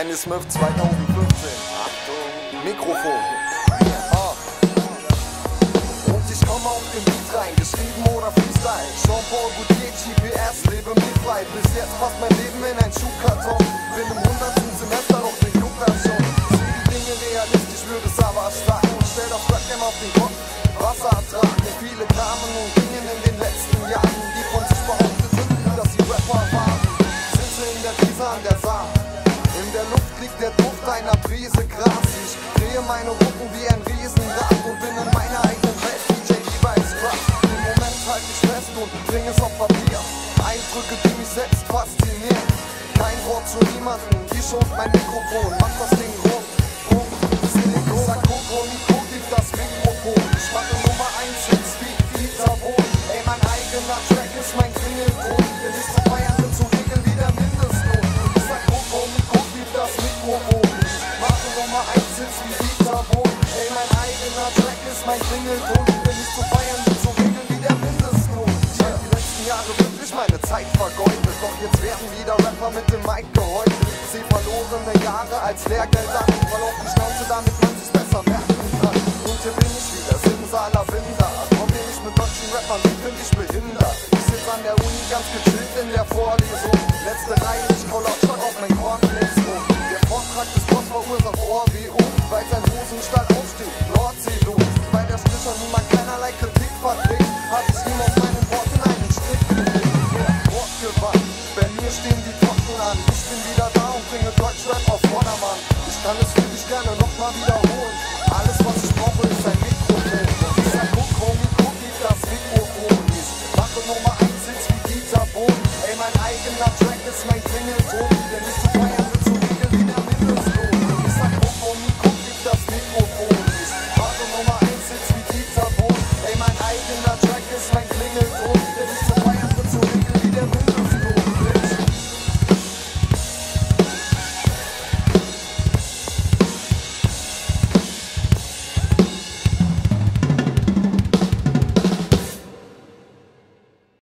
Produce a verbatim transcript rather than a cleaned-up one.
Danny Smith zweitausendfünfzehn. Achtung, Mikrofon. Ah. Und ich komme auf den Beat rein, geschrieben oder Freestyle. Jean-Paul Gaultier, G P S, lebe mich frei. Bis jetzt passt mein Leben in ein Schuhkarton. Bin im hundertsten Semester, doch den juckt das schon. Sieh die Dinge realistisch, würde es aber erstatten. Stell das Webcam auf den Kopf, Wasser ertragen. Viele kamen und gingen in den letzten Jahren, die von sich behauptet sind, dass sie Rapper waren. Sitze in der Wiese an der Saar. In der Luft liegt der Duft einer Prise Gras. Ich drehe meine Runden wie ein Riesenrad und bin in meiner eigenen Welt. D J Lieber ist Kraft. Im Moment halte ich fest und bring es auf Papier. Eindrücke, die mich selbst faszinieren. Kein Wort zu niemanden, wie schont mein Mikrofon. Mach das Ding rund, rund, Silikon. Sag Coco, Nico, gib das Mikrofon. Ich mache Nummer eins in Speed, Vita Wohn. Ey, mein eigener Track ist mein Klingelton. Will ich zu feiern, bin zu regeln wie der Mindestlohn. Ich sag Coco, Nico, gib das Mikrofon. Mache Nummer eins in Speed, Vita Wohn. Ey, mein eigener Track ist mein Klingelton. Will ich zu feiern, bin zu regeln wie der Mindestlohn. Ich hab die letzten Jahre wirklich meine Zeit vergeudet. Doch jetzt werden wieder Rapper mit dem Mic gehäutet. Seh verlorene Jahre als Lehrgeld an. Weil auf die Schnauze, damit man sich besser merken kann. Und hier bin ich wieder, Simsalabimda. Komm mir nicht mit deutschen Rappern, die find ich behindert. Ich sitz an der Uni ganz gechillt in der Vorlesung. Letzte Reihe, ich call auf Schock auf mein Cornflakes-Ton. Der Vortrag des Boss verursacht Ohr wie U, weil sein Hosenstall aufsteht, Nordsee-Blut. Weil der Stricher nun mal keinerlei Kritik verträgt, hab ich ihm auf meinen Worten einen Strick gelegt. Ja, Wortgewalt, bei mir stehen die Trocken an. Ich bin wieder da und bringe Deutschrap auf Vordermann. Ich kann es für dich gerne nochmal wiederholen. Alles, was ich brauche, ist ein Mikrofon. Ich sag Coco, Nico, gib das Mikrofon. Ich mache Nummer eins, sitz wie Dieter Bohlen. Ey, mein eigener Track ist mein Klingelton. Der nicht